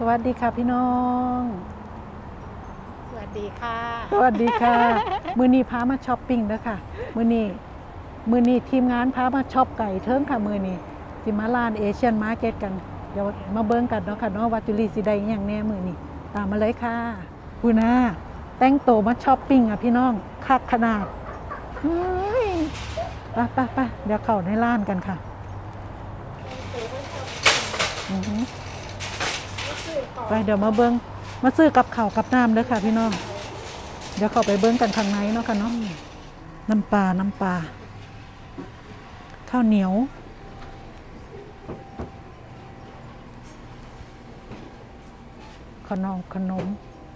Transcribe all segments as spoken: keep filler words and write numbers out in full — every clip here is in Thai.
วัสดีค่ะพี่น้องสวัสดีค่ะสวัสดีค่ะมื้อนี้พามาช้อปปิ้งเด้อค่ะมื้อนี้มื้อนี้ทีมงานพามาช็อปไก่เทิงค่ะมื้อนี้สิมาร้านเอเชียนมาร์เก็ตกันเดี๋ยวมาเบิ่งกันเนาะค่ะเนาะว่าจุลีสิได้อีหยังแน่มื้อนี้ตามมาเลยค่ะผู้น่าแต่งโตมาช้อปปิ้งอ่ะพี่น้องคักขนาดเฮ้ยไปไปไปเดี๋ยวเข้าในร้านกันค่ะอือหือไปเดี๋ยวมาเบิ้งมาซื้อกับข้าวกับน้ำเด้อค่ะพี่น้องเดี๋ยวเข้าไปเบิ้งกันข้างในเนาะค่ะเนาะน้ำปลาน้ำปลาข้าวเหนียวขนมขนม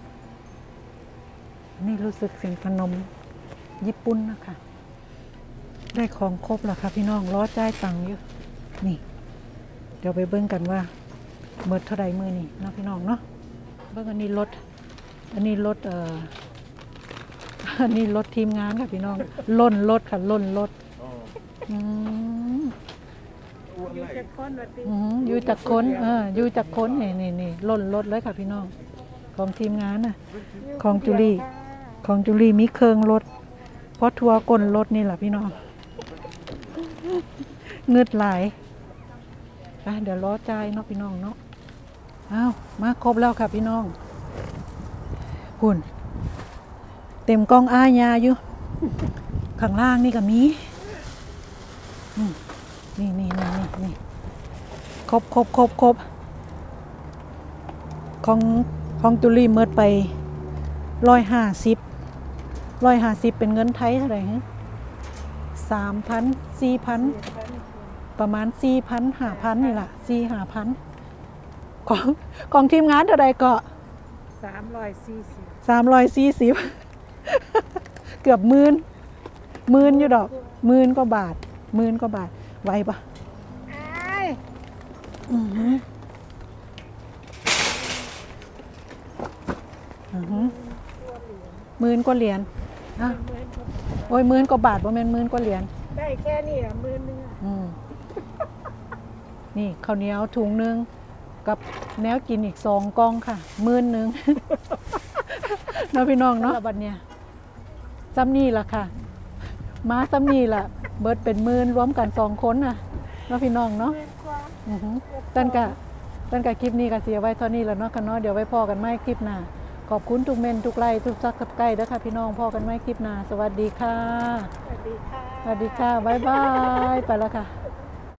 นี่รู้สึกเสียงขนมญี่ปุ่นนะคะได้ของครบแล้วค่ะพี่น้องรอจ่ายตังค์อยู่นี่เดี๋ยวไปเบิ้งกันว่าเบิดเท่าใดมือนี่เนาะพี่น้องเนาะเบิ้งอันนี้รถอันนี้รถเอ่ออันนี้รถทีมงานค่ะพี่น้องล่นรถค่ะล่นรถอืมอยู่จากคนอยู่จากคนเอออยู่จากคนนี่นี่นี่ล่นรถเลยค่ะพี่น้องของทีมงานน่ะของจุลีของจุลีมีเครื่องรถเพราะทัวร์กลรถนี่แหละพี่น้องเงืดหลายไปเดี๋ยวล้อใจเนาะพี่น้องเนาะอ้าวมาครบแล้วค่ะพี่น้องหุ่นเต็มกล้องอ้ายาอยู่ข้างล่างนี่ก็มีนี่นี่นี่นี่นี่ครบครบครบครบของของจุลีเมิดไปร้อยห้าสิบร้อยห้าสิบเป็นเงินไทยเท่าไหร่ฮะสามพันสี่พันประมาณสี่พันห้าพันนี่แหละสี่ห้าพันของของทีมงานเท่าไหร่ก็สามร้อยสี่สิบสามร้อยสี่สิบเกือบหมื่นหมื่นอยู่ดอกหมื่นกว่าบาทหมื่นกว่าบาทไหวปะอือหืออือหือหมื่นกว่าเหรียญอ่ะโอ้ยหมื่นกว่าบาทประมาณหมื่นกว่าเหรียญได้แค่นี้อ่ะหมื่นนึงอืมนี่ข้าวเหนียวถุงนึงกับแนวกินอีกสองกองค่ะหมื่นนึงเนาะพี่น้องเนาะบัดเนี่ยซ้ำนี่ล่ะค่ะมาซ้ำนี่ล่ะเบิดเป็นหมื่นรวมกันสองคนน่ะเนาะพี่น้องเนาะอือหือตั้งกะตั้งกะคลิปนี้ก็เสียไว้เท่านี้แล้วเนาะค่ะเนาะเดี๋ยวไว้พอกันใหม่คลิปหน้าขอบคุณทุกเมนทุกไลค์ทุกซักกับใกล้เด้อค่ะพี่น้องพอกันไหมคลิปหน้าสวัสดีค่ะสวัสดีค่ะสวัสดีค่ะบ๊ายบายไปแล้วค่ะ